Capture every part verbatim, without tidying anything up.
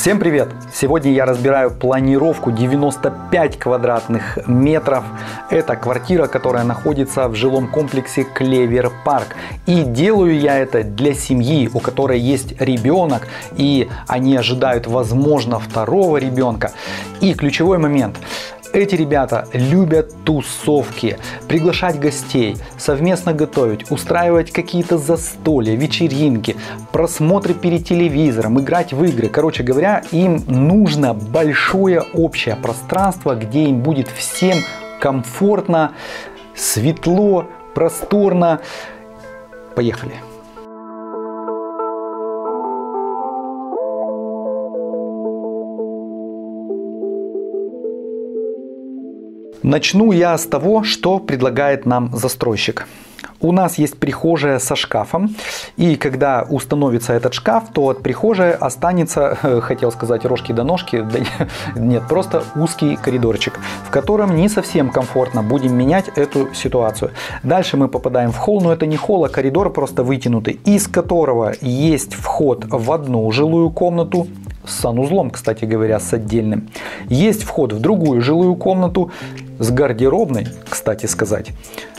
Всем привет! Сегодня я разбираю планировку девяносто пять квадратных метров. Это квартира, которая находится в жилом комплексе Клевер Парк. И делаю я это для семьи, у которой есть ребенок, и они ожидают, возможно, второго ребенка. И ключевой момент. Эти ребята любят тусовки, приглашать гостей, совместно готовить, устраивать какие-то застолья, вечеринки, просмотры перед телевизором, играть в игры. Короче говоря, им нужно большое общее пространство, где им будет всем комфортно, светло, просторно. Поехали! Начну я с того, что предлагает нам застройщик. У нас есть прихожая со шкафом, и когда установится этот шкаф, то от прихожей останется, хотел сказать, рожки до ножки, да нет, просто узкий коридорчик, в котором не совсем комфортно, будем менять эту ситуацию. Дальше мы попадаем в холл, но это не холл, а коридор просто вытянутый, из которого есть вход в одну жилую комнату, с санузлом, кстати говоря, с отдельным. Есть вход в другую жилую комнату с гардеробной, кстати сказать,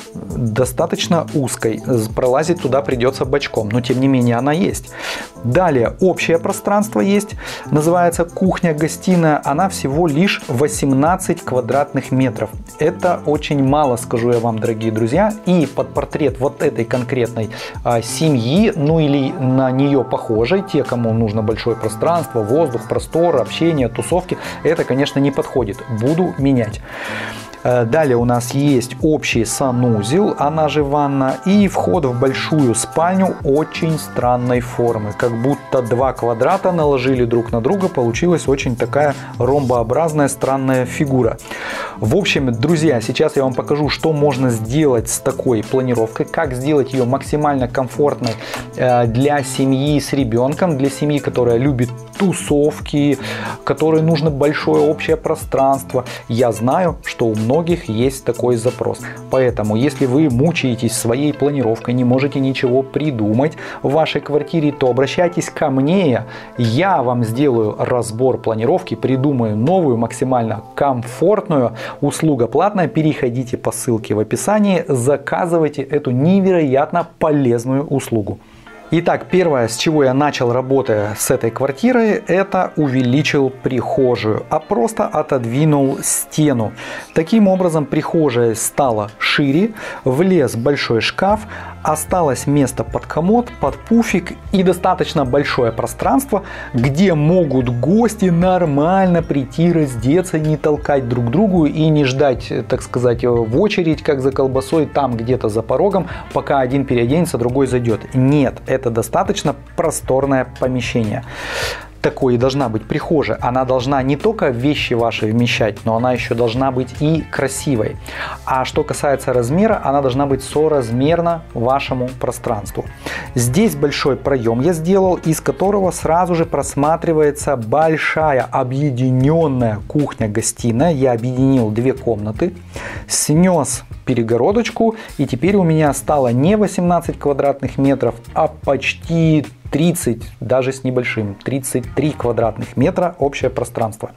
достаточно узкой. Пролазить туда придется бочком, но тем не менее она есть. Далее общее пространство есть, называется кухня-гостиная. Она всего лишь восемнадцать квадратных метров. Это очень мало, скажу я вам, дорогие друзья. И под портрет вот этой конкретной а, семьи, ну или на нее похожей, те, кому нужно большое пространство, воздух, простор, общение, тусовки, это, конечно, не подходит. Буду менять. Далее у нас есть общий санузел, она же ванна, и вход в большую спальню очень странной формы. Как будто два квадрата наложили друг на друга, получилась очень такая ромбообразная странная фигура. В общем, друзья, сейчас я вам покажу, что можно сделать с такой планировкой, как сделать ее максимально комфортной для семьи с ребенком, для семьи, которая любит тусовки, которой нужно большое общее пространство. Я знаю, что у многих есть такой запрос. Поэтому, если вы мучаетесь своей планировкой, не можете ничего придумать в вашей квартире, то обращайтесь ко мне. Я вам сделаю разбор планировки, придумаю новую, максимально комфортную. Услуга платная. Переходите по ссылке в описании, заказывайте эту невероятно полезную услугу. Итак, первое, с чего я начал, работая с этой квартирой, это увеличил прихожую, а просто отодвинул стену. Таким образом, прихожая стала шире, влез большой шкаф, осталось место под комод, под пуфик и достаточно большое пространство, где могут гости нормально прийти, раздеться, не толкать друг другу и не ждать, так сказать, в очередь, как за колбасой, там где-то за порогом, пока один переоденется, другой зайдет. Нет, это достаточно просторное помещение. Такой и должна быть прихожая. Она должна не только вещи ваши вмещать, но она еще должна быть и красивой. А что касается размера, она должна быть соразмерна вашему пространству. Здесь большой проем я сделал, из которого сразу же просматривается большая объединенная кухня-гостиная. Я объединил две комнаты, снес перегородочку, и теперь у меня стало не восемнадцать квадратных метров, а почти тридцать, даже с небольшим, тридцать три квадратных метра общее пространство.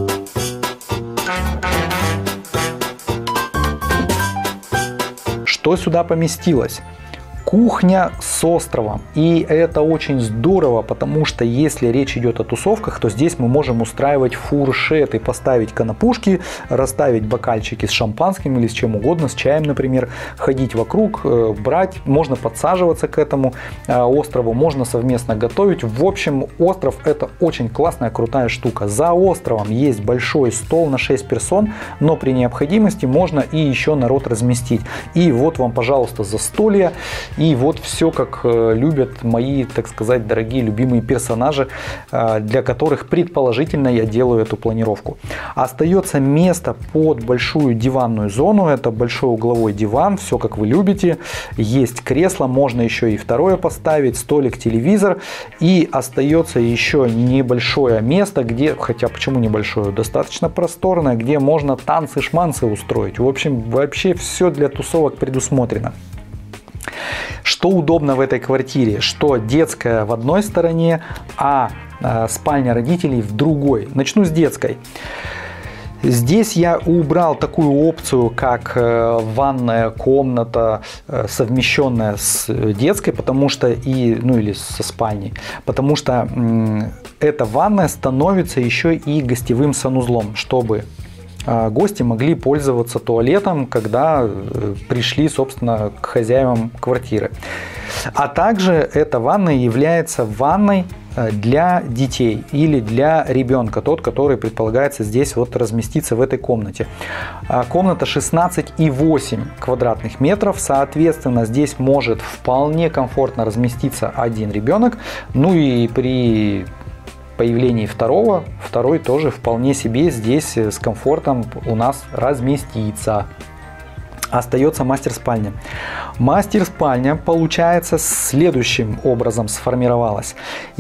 Что сюда поместилось? Кухня с островом, и это очень здорово, потому что если речь идет о тусовках, то здесь мы можем устраивать фуршеты, поставить канапушки, расставить бокальчики с шампанским или с чем угодно, с чаем, например, ходить вокруг, брать, можно подсаживаться к этому острову, можно совместно готовить. В общем, остров — это очень классная, крутая штука. За островом есть большой стол на шесть персон, но при необходимости можно и еще народ разместить. И вот вам, пожалуйста, застолье. И вот все, как любят мои, так сказать, дорогие, любимые персонажи, для которых предположительно я делаю эту планировку. Остается место под большую диванную зону. Это большой угловой диван, все как вы любите. Есть кресло, можно еще и второе поставить, столик, телевизор. И остается еще небольшое место, где, хотя почему небольшое, достаточно просторное, где можно танцы-шманцы устроить. В общем, вообще все для тусовок предусмотрено. Что удобно в этой квартире? Что детская в одной стороне, а спальня родителей в другой. Начну с детской. Здесь я убрал такую опцию, как ванная комната, совмещенная с детской, потому что и, ну или со спальней, потому что эта ванная становится еще и гостевым санузлом, чтобы гости могли пользоваться туалетом, когда пришли, собственно, к хозяевам квартиры. А также эта ванная является ванной для детей или для ребенка, тот, который предполагается здесь вот разместиться в этой комнате. Комната шестнадцать и восемь квадратных метров, соответственно, здесь может вполне комфортно разместиться один ребенок, ну и при появлении второго, второй тоже вполне себе здесь с комфортом у нас разместится. Остается мастер-спальня. Мастер-спальня, получается, следующим образом сформировалась.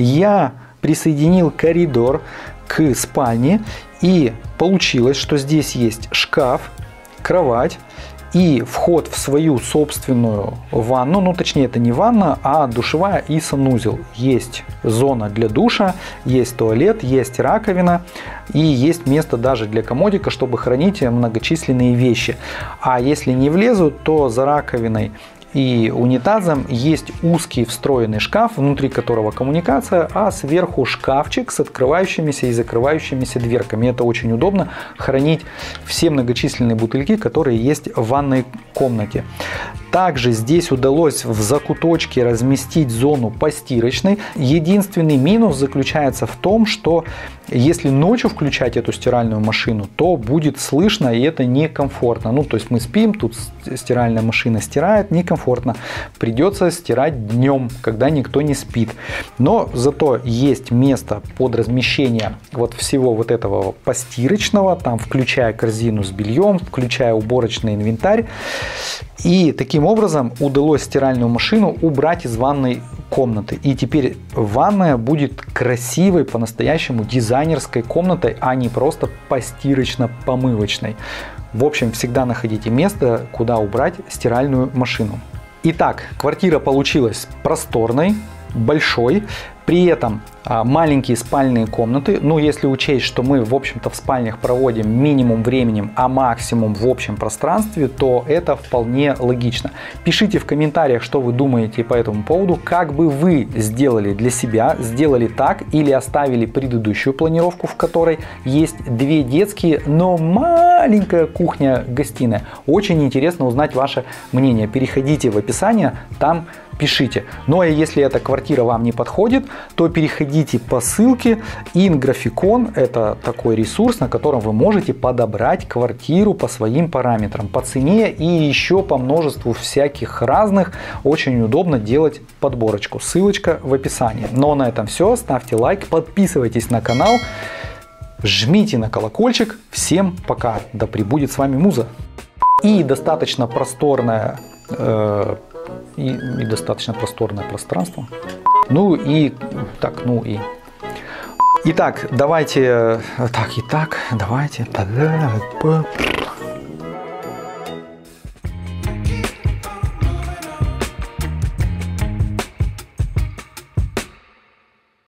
Я присоединил коридор к спальне, и получилось, что здесь есть шкаф, кровать и вход в свою собственную ванну, ну точнее это не ванна, а душевая и санузел. Есть зона для душа, есть туалет, есть раковина и есть место даже для комодика, чтобы хранить многочисленные вещи. А если не влезут, то за раковиной и унитазом есть узкий встроенный шкаф, внутри которого коммуникация, а сверху шкафчик с открывающимися и закрывающимися дверками. Это очень удобно хранить все многочисленные бутыльки, которые есть в ванной комнате. Также здесь удалось в закуточке разместить зону постирочной. Единственный минус заключается в том, что если ночью включать эту стиральную машину, то будет слышно, и это некомфортно. Ну, то есть мы спим, тут стиральная машина стирает, некомфортно. Придется стирать днем, когда никто не спит. Но зато есть место под размещение вот всего вот этого постирочного, там включая корзину с бельем, включая уборочный инвентарь. И таким образом удалось стиральную машину убрать из ванной комнаты. И теперь ванная будет красивой, по-настоящему дизайнерской комнатой, а не просто постирочно-помывочной. В общем, всегда находите место, куда убрать стиральную машину. Итак, квартира получилась просторной, большой. При этом маленькие спальные комнаты, ну если учесть, что мы в общем-то в спальнях проводим минимум времени, а максимум в общем пространстве, то это вполне логично. Пишите в комментариях, что вы думаете по этому поводу, как бы вы сделали для себя, сделали так или оставили предыдущую планировку, в которой есть две детские, но маленькая кухня-гостиная. Очень интересно узнать ваше мнение. Переходите в описание, там пишите. Ну а если эта квартира вам не подходит, то переходите по ссылке InGraficon. Это такой ресурс, на котором вы можете подобрать квартиру по своим параметрам, по цене и еще по множеству всяких разных. Очень удобно делать подборочку. Ссылочка в описании. Но на этом все. Ставьте лайк, подписывайтесь на канал, жмите на колокольчик. Всем пока. Да пребудет с вами Муза. И достаточно просторная э И, и достаточно просторное пространство. Ну и так, ну и. Итак, давайте. Так, итак, давайте.